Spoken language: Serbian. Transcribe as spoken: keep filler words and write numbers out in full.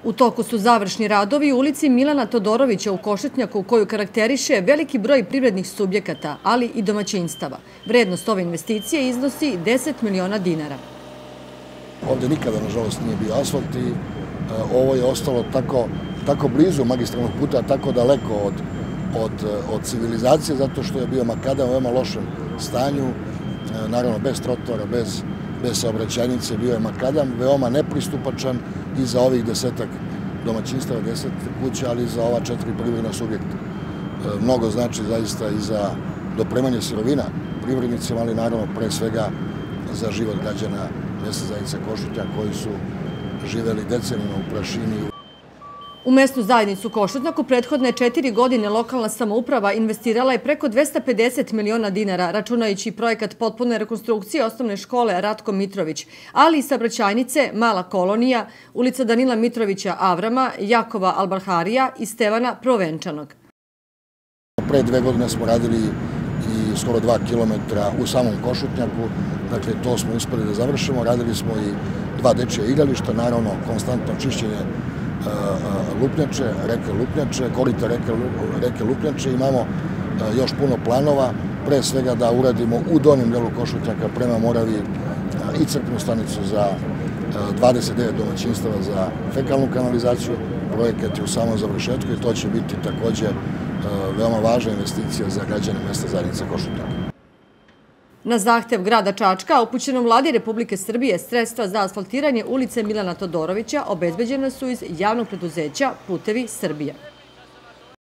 U toku su završni radovi u ulici Milana Todorovića u Košutnjaku, koju karakteriše veliki broj privrednih subjekata, ali i domaćinstava. Vrednost ove investicije iznosi deset miliona dinara. Ovdje nikada, nažalost, nije bio asfalt i ovo je ostalo tako, tako blizu magistralnog puta, tako daleko od, od, od civilizacije, zato što je bio makadam u veoma lošem stanju, naravno bez trotoara, bez, bez saobraćajnice, bio je makadam, veoma nepristupačan i za ovih desetak domaćinstava, deset kuća, ali i za ova četiri privredna subjekta. Mnogo znači zaista i za dopremanje sirovina privrednicima, ali naravno pre svega za život građana mesne zajednice Košutnjak koji su živeli decenijama u prašini. U mesnu zajednicu Košutnjak u prethodne četiri godine lokalna samouprava investirala je preko dvesta pedeset miliona dinara, računajući projekat potpune rekonstrukcije osnovne škole Ratko Mitrović, ali i saobraćajnice Mala Kolonija, ulica Danila Mitrovića Avrama, Jakova Albarharija i Stevana Provenčanog. Pre dve godine smo radili i skoro dva kilometra u samom Košutnjaku, dakle to smo uspeli da završimo. Radili smo i dva dečija igrališta, naravno konstantno čišćenje Lupnjače, reke Lupnjače, korita reke, reke Lupnjače. Imamo još puno planova, pre svega da uradimo u donjem delu Košutnjaka prema Moravi i crpnu stanicu za dvadeset devet domaćinstava za fekalnu kanalizaciju. Projekat je u samom završetku i to će biti takođe veoma važna investicija za građane mesne zajednice Košutnjak. Na zahtev grada Čačka, upućenom Vladi Republike Srbije, sredstva za asfaltiranje ulice Milana Todorovića obezbeđena su iz javnog preduzeća Putevi Srbije.